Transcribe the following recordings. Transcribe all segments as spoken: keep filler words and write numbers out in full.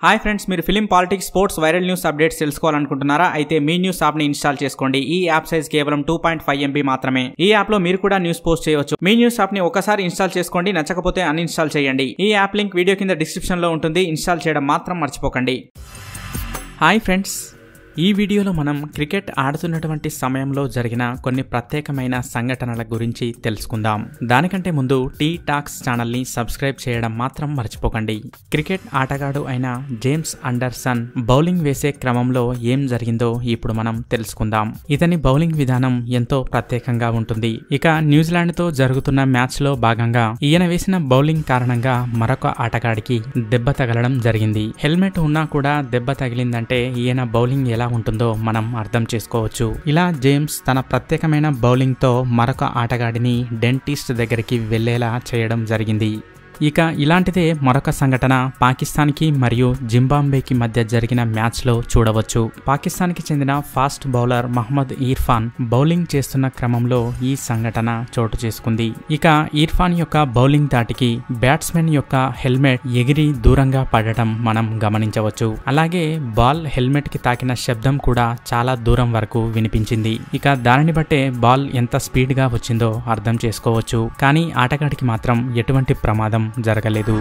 Hi friends, మీరు film, politics, sports, viral news updates తెలుసుకోవాలనుకుంటున్నారా? అయితే మీ న్యూస్ యాప్ ని ఇన్స్టాల్ చేసుకోండి. ఈ యాప్ సైజ్ కేవలం టూ పాయింట్ ఫైవ్ ఎంబీ మాత్రమే. ఈ యాప్ లో మీరు కూడా న్యూస్ పోస్ట్ చేయవచ్చు. మీ న్యూస్ యాప్ ని ఒకసారి ఇన్స్టాల్ చేసుకోండి, నచ్చకపోతే అన్ఇన్స్టాల్ చేయండి. ఈ యాప్ లింక్ వీడియో కింద డిస్క్రిప్షన్ లో ఉంటుంది. ఇన్స్టాల్ చేయడం మాత్రం మర్చిపోకండి. హాయ్ ఫ్రెండ్స్, ఈ వీడియోలో మనం క్రికెట్ ఆడుతున్నటువంటి సమయంలో జరిగిన కొన్ని ప్రత్యేకమైన సంఘటనల గురించి తెలుసుకుందాం. దానికంటే ముందు టీ టాక్స్ ఛానల్ని సబ్స్క్రైబ్ చేయడం మాత్రం మర్చిపోకండి. క్రికెట్ ఆటగాడు అయిన జేమ్స్ అండర్సన్ బౌలింగ్ వేసే క్రమంలో ఏం జరిగిందో ఇప్పుడు మనం తెలుసుకుందాం. ఇతని బౌలింగ్ విధానం ఎంతో ప్రత్యేకంగా ఉంటుంది. ఇక న్యూజిలాండ్తో జరుగుతున్న మ్యాచ్లో భాగంగా ఈయన వేసిన బౌలింగ్ కారణంగా మరొక ఆటగాడికి దెబ్బ తగలడం జరిగింది. హెల్మెట్ ఉన్నా కూడా దెబ్బ తగిలిందంటే ఈయన బౌలింగ్ ఎలా ఉంటుందో మనం అర్థం చేసుకోవచ్చు. ఇలా జేమ్స్ తన ప్రత్యేకమైన బౌలింగ్ తో మరొక ఆటగాడిని డెంటిస్ట్ దగ్గరికి వెళ్లేలా చేయడం జరిగింది. ఇక ఇలాంటిదే మరొక సంఘటన పాకిస్తాన్కి మరియు జింబాబ్వేకి మధ్య జరిగిన మ్యాచ్లో చూడవచ్చు. పాకిస్తాన్కి చెందిన fast bowler Mohammad Irfan bowling చేస్తున్న క్రమంలో ఈ సంఘటన చోటు చేసుకుంది. ఇక ఇర్ఫాన్ యొక్క బౌలింగ్ ధాటికి బ్యాట్స్మెన్ యొక్క హెల్మెట్ ఎగిరి దూరంగా పడటం మనం గమనించవచ్చు. అలాగే బాల్ హెల్మెట్ కి తాకిన శబ్దం కూడా చాలా దూరం వరకు వినిపించింది. ఇక దానిని బట్టే బాల్ ఎంత స్పీడ్ గా వచ్చిందో అర్థం చేసుకోవచ్చు. కానీ ఆటగాడికి మాత్రం ఎటువంటి ప్రమాదం జరగలేదు.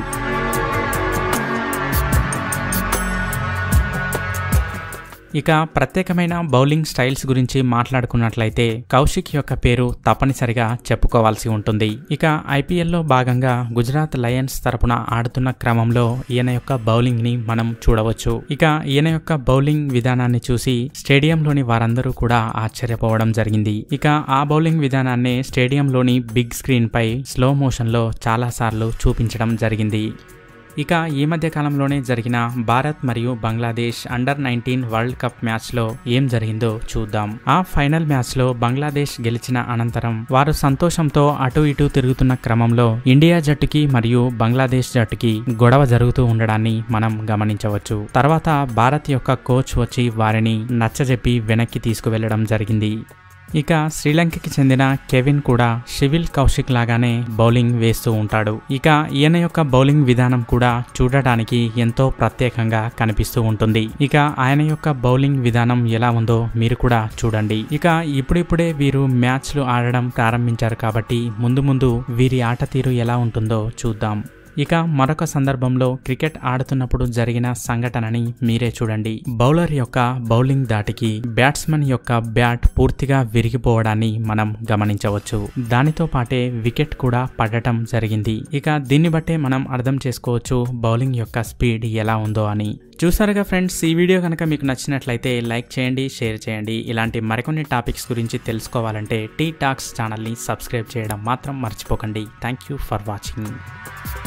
ఇక ప్రత్యేకమైన బౌలింగ్ స్టైల్స్ గురించి మాట్లాడుకున్నట్లయితే కౌశిక్ యొక్క పేరు తప్పనిసరిగా చెప్పుకోవాల్సి ఉంటుంది. ఇక ఐపీఎల్లో భాగంగా గుజరాత్ లయన్స్ తరపున ఆడుతున్న క్రమంలో ఈయన యొక్క బౌలింగ్ ని మనం చూడవచ్చు. ఇక ఈయన యొక్క బౌలింగ్ విధానాన్ని చూసి స్టేడియంలోని వారందరూ కూడా ఆశ్చర్యపోవడం జరిగింది. ఇక ఆ బౌలింగ్ విధానాన్ని స్టేడియంలోని బిగ్ స్క్రీన్ పై స్లో మోషన్ లో చాలా సార్లు చూపించడం జరిగింది. ఇక ఈ మధ్య కాలంలోనే జరిగిన భారత్ మరియు Bangladesh under nineteen world cup match లో ఏం జరిగిందో చూద్దాం. ఆ ఫైనల్ మ్యాచ్ లో బంగ్లాదేశ్ గెలిచిన అనంతరం వారు సంతోషంతో అటు ఇటు తిరుగుతున్న క్రమంలో ఇండియా జట్టుకి మరియు బంగ్లాదేశ్ జట్టుకి గొడవ జరుగుతూ ఉండడాన్ని మనం గమనించవచ్చు. తర్వాత భారత్ యొక్క కోచ్ వచ్చి వారిని నచ్చజెప్పి వెనక్కి తీసుకువెళ్లడం జరిగింది. ఇక శ్రీలంకకి చెందిన కెవిన్ కూడా సివిల్ కౌశిక్ లాగానే బౌలింగ్ వేస్తూ ఉంటాడు. ఇక ఈయన యొక్క బౌలింగ్ విధానం కూడా చూడటానికి ఎంతో ప్రత్యేకంగా కనిపిస్తూ ఉంటుంది. ఇక ఆయన యొక్క బౌలింగ్ విధానం ఎలా ఉందో మీరు కూడా చూడండి. ఇక ఇప్పుడిప్పుడే వీరు మ్యాచ్లు ఆడడం ప్రారంభించారు కాబట్టి ముందు ముందు వీరి ఆట తీరు ఎలా ఉంటుందో చూద్దాం. ఇక మరొక సందర్భంలో క్రికెట్ ఆడుతున్నప్పుడు జరిగిన సంఘటనని మీరే చూడండి. బౌలర్ యొక్క బౌలింగ్ దాటికి బ్యాట్స్మెన్ యొక్క బ్యాట్ పూర్తిగా విరిగిపోవడాన్ని మనం గమనించవచ్చు. దానితో పాటే వికెట్ కూడా పడటం జరిగింది. ఇక దీన్ని బట్టే మనం అర్థం చేసుకోవచ్చు బౌలింగ్ యొక్క స్పీడ్ ఎలా ఉందో అని. చూసారుగా ఫ్రెండ్స్, ఈ వీడియో కనుక మీకు నచ్చినట్లయితే లైక్ చేయండి, షేర్ చేయండి. ఇలాంటి మరికొన్ని టాపిక్స్ గురించి తెలుసుకోవాలంటే టీ టాక్స్ ఛానల్ని సబ్స్క్రైబ్ చేయడం మాత్రం మర్చిపోకండి. Thank you for watching.